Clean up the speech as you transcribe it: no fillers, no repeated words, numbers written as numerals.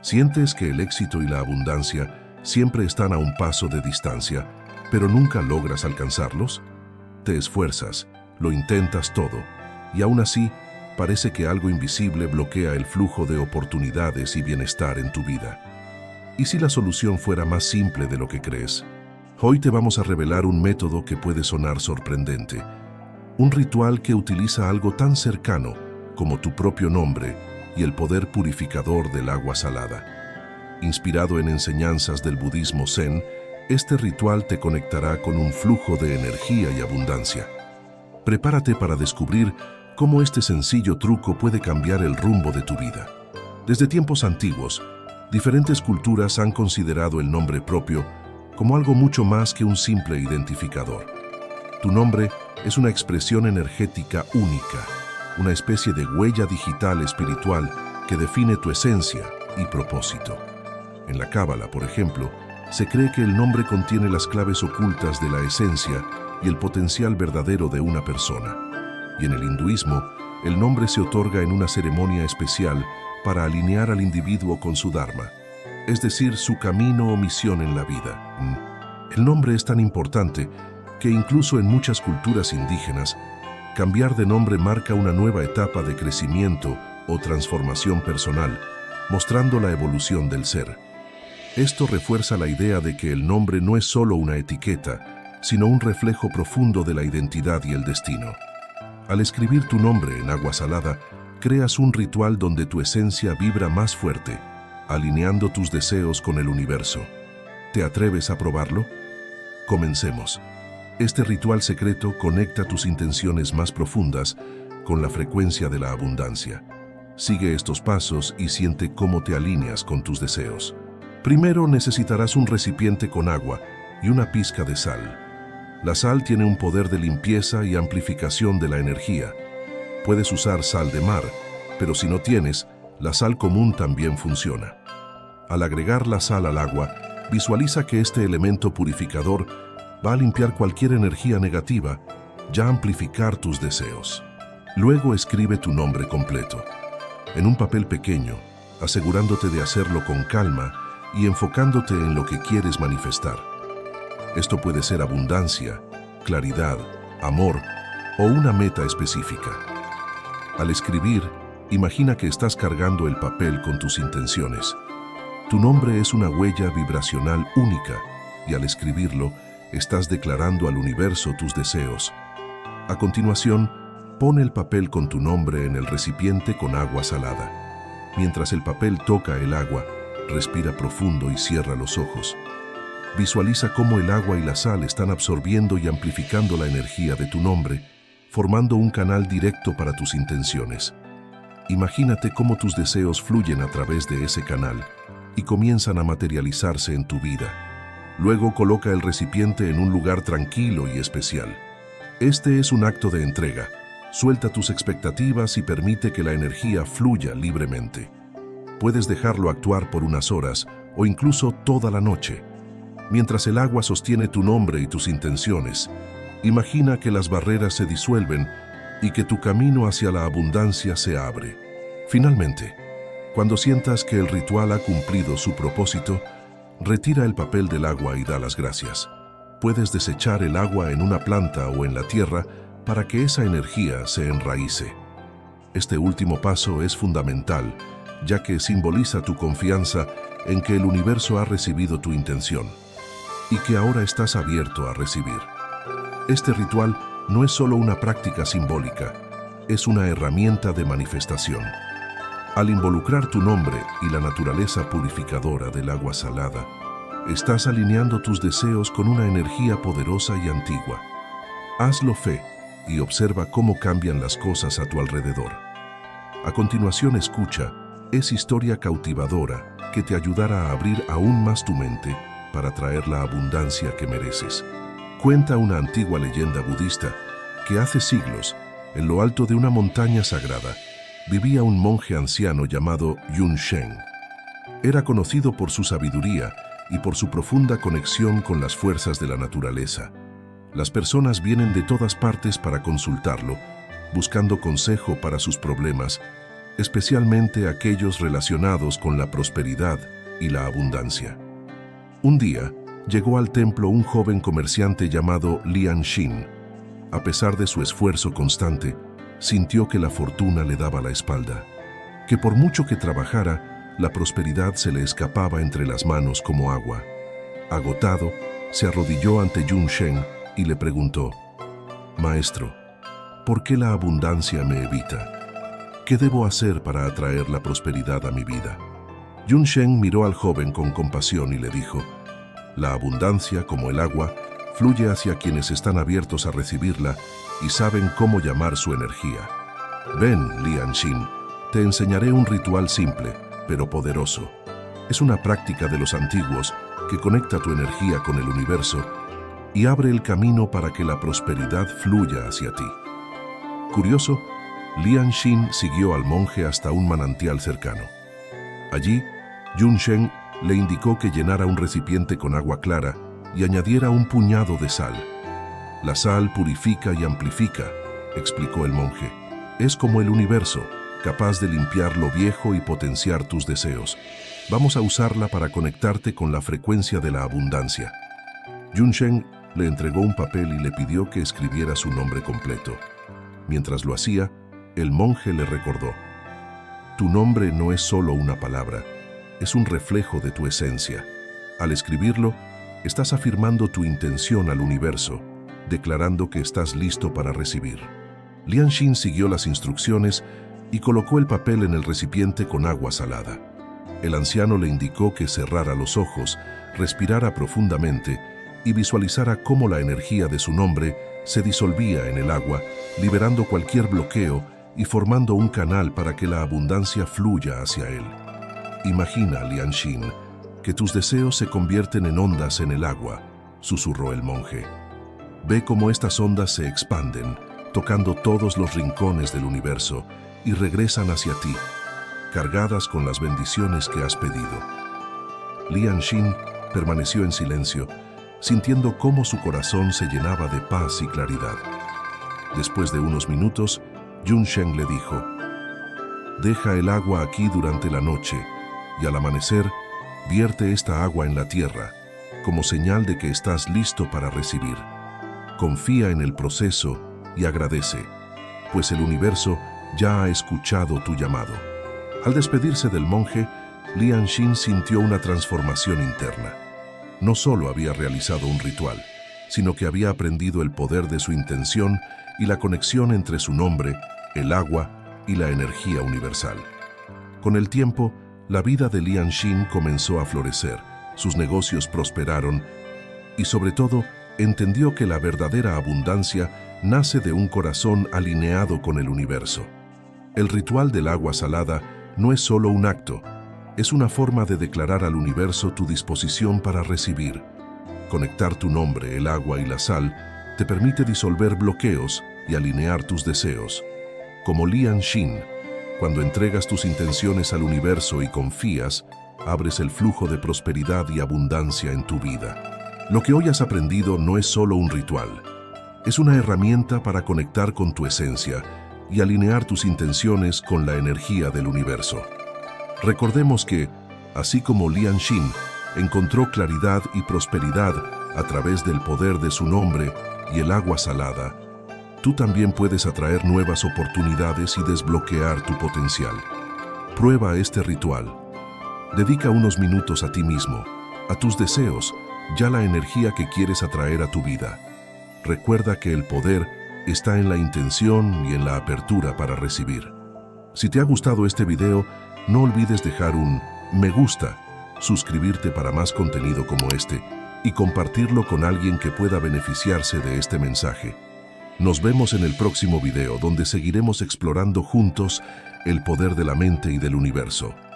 Sientes que el éxito y la abundancia siempre están a un paso de distancia, pero nunca logras alcanzarlos. Te esfuerzas, lo intentas todo, y aún así parece que algo invisible bloquea el flujo de oportunidades y bienestar en tu vida. ¿Y si la solución fuera más simple de lo que crees? Hoy te vamos a revelar un método que puede sonar sorprendente, un ritual que utiliza algo tan cercano como tu propio nombre y el poder purificador del agua salada. Inspirado en enseñanzas del budismo Zen, este ritual te conectará con un flujo de energía y abundancia. Prepárate para descubrir cómo este sencillo truco puede cambiar el rumbo de tu vida. Desde tiempos antiguos, diferentes culturas han considerado el nombre propio como algo mucho más que un simple identificador. Tu nombre es una expresión energética única, una especie de huella digital espiritual que define tu esencia y propósito. En la Cábala, por ejemplo, se cree que el nombre contiene las claves ocultas de la esencia y el potencial verdadero de una persona. Y en el hinduismo, el nombre se otorga en una ceremonia especial para alinear al individuo con su dharma, es decir, su camino o misión en la vida. El nombre es tan importante que incluso en muchas culturas indígenas, cambiar de nombre marca una nueva etapa de crecimiento o transformación personal, mostrando la evolución del ser. Esto refuerza la idea de que el nombre no es solo una etiqueta, sino un reflejo profundo de la identidad y el destino. Al escribir tu nombre en agua salada, creas un ritual donde tu esencia vibra más fuerte, alineando tus deseos con el universo. ¿Te atreves a probarlo? Comencemos. Este ritual secreto conecta tus intenciones más profundas con la frecuencia de la abundancia. Sigue estos pasos y siente cómo te alineas con tus deseos. Primero necesitarás un recipiente con agua y una pizca de sal. La sal tiene un poder de limpieza y amplificación de la energía. Puedes usar sal de mar, pero si no tienes, la sal común también funciona. Al agregar la sal al agua, visualiza que este elemento purificador va a limpiar cualquier energía negativa, ya amplificar tus deseos. Luego escribe tu nombre completo, en un papel pequeño, asegurándote de hacerlo con calma y enfocándote en lo que quieres manifestar. Esto puede ser abundancia, claridad, amor o una meta específica. Al escribir, imagina que estás cargando el papel con tus intenciones. Tu nombre es una huella vibracional única y al escribirlo, estás declarando al universo tus deseos. A continuación, pon el papel con tu nombre en el recipiente con agua salada. Mientras el papel toca el agua, respira profundo y cierra los ojos. Visualiza cómo el agua y la sal están absorbiendo y amplificando la energía de tu nombre, formando un canal directo para tus intenciones. Imagínate cómo tus deseos fluyen a través de ese canal y comienzan a materializarse en tu vida. Luego coloca el recipiente en un lugar tranquilo y especial. Este es un acto de entrega. Suelta tus expectativas y permite que la energía fluya libremente. Puedes dejarlo actuar por unas horas o incluso toda la noche. Mientras el agua sostiene tu nombre y tus intenciones, imagina que las barreras se disuelven y que tu camino hacia la abundancia se abre. Finalmente, cuando sientas que el ritual ha cumplido su propósito, retira el papel del agua y da las gracias. Puedes desechar el agua en una planta o en la tierra para que esa energía se enraíce. Este último paso es fundamental, ya que simboliza tu confianza en que el universo ha recibido tu intención y que ahora estás abierto a recibir. Este ritual no es solo una práctica simbólica, es una herramienta de manifestación. Al involucrar tu nombre y la naturaleza purificadora del agua salada, estás alineando tus deseos con una energía poderosa y antigua. Hazlo fe y observa cómo cambian las cosas a tu alrededor. A continuación escucha, es historia cautivadora que te ayudará a abrir aún más tu mente para traer la abundancia que mereces. Cuenta una antigua leyenda budista que hace siglos, en lo alto de una montaña sagrada, vivía un monje anciano llamado Yun Shen. Era conocido por su sabiduría y por su profunda conexión con las fuerzas de la naturaleza. Las personas vienen de todas partes para consultarlo, buscando consejo para sus problemas, especialmente aquellos relacionados con la prosperidad y la abundancia. Un día, llegó al templo un joven comerciante llamado Lian Xin. A pesar de su esfuerzo constante, sintió que la fortuna le daba la espalda, que por mucho que trabajara, la prosperidad se le escapaba entre las manos como agua. Agotado, se arrodilló ante Yun Shen y le preguntó: «Maestro, ¿por qué la abundancia me evita? ¿Qué debo hacer para atraer la prosperidad a mi vida?». Yun Shen miró al joven con compasión y le dijo: «La abundancia, como el agua, fluye hacia quienes están abiertos a recibirla y saben cómo llamar su energía. Ven, Lian Xin, te enseñaré un ritual simple, pero poderoso. Es una práctica de los antiguos que conecta tu energía con el universo y abre el camino para que la prosperidad fluya hacia ti». Curioso, Lian Xin siguió al monje hasta un manantial cercano. Allí, Yun Shen le indicó que llenara un recipiente con agua clara y añadiera un puñado de sal. «La sal purifica y amplifica», explicó el monje. «Es como el universo, capaz de limpiar lo viejo y potenciar tus deseos. Vamos a usarla para conectarte con la frecuencia de la abundancia». Yun Shen le entregó un papel y le pidió que escribiera su nombre completo. Mientras lo hacía, el monje le recordó: «Tu nombre no es solo una palabra, es un reflejo de tu esencia. Al escribirlo, estás afirmando tu intención al universo, declarando que estás listo para recibir». Lian Xin siguió las instrucciones y colocó el papel en el recipiente con agua salada. El anciano le indicó que cerrara los ojos, respirara profundamente y visualizara cómo la energía de su nombre se disolvía en el agua, liberando cualquier bloqueo y formando un canal para que la abundancia fluya hacia él. «Imagina, Lian Xin, que tus deseos se convierten en ondas en el agua», susurró el monje. «Ve cómo estas ondas se expanden, tocando todos los rincones del universo y regresan hacia ti, cargadas con las bendiciones que has pedido». Lian Xin permaneció en silencio, sintiendo cómo su corazón se llenaba de paz y claridad. Después de unos minutos, Yun Shen le dijo: «Deja el agua aquí durante la noche y al amanecer, vierte esta agua en la tierra, como señal de que estás listo para recibir. Confía en el proceso y agradece, pues el universo ya ha escuchado tu llamado». Al despedirse del monje, Lian Xin sintió una transformación interna. No solo había realizado un ritual, sino que había aprendido el poder de su intención y la conexión entre su nombre, el agua y la energía universal. Con el tiempo, la vida de Lian Xin comenzó a florecer, sus negocios prosperaron y, sobre todo, entendió que la verdadera abundancia nace de un corazón alineado con el universo. El ritual del agua salada no es solo un acto, es una forma de declarar al universo tu disposición para recibir. Conectar tu nombre, el agua y la sal te permite disolver bloqueos y alinear tus deseos. Como Lian Xin, cuando entregas tus intenciones al universo y confías, abres el flujo de prosperidad y abundancia en tu vida. Lo que hoy has aprendido no es solo un ritual, es una herramienta para conectar con tu esencia y alinear tus intenciones con la energía del universo. Recordemos que, así como Lian Xin encontró claridad y prosperidad a través del poder de su nombre y el agua salada, tú también puedes atraer nuevas oportunidades y desbloquear tu potencial. Prueba este ritual. Dedica unos minutos a ti mismo, a tus deseos, ya la energía que quieres atraer a tu vida. Recuerda que el poder está en la intención y en la apertura para recibir. Si te ha gustado este video, no olvides dejar un me gusta, suscribirte para más contenido como este y compartirlo con alguien que pueda beneficiarse de este mensaje. Nos vemos en el próximo video donde seguiremos explorando juntos el poder de la mente y del universo.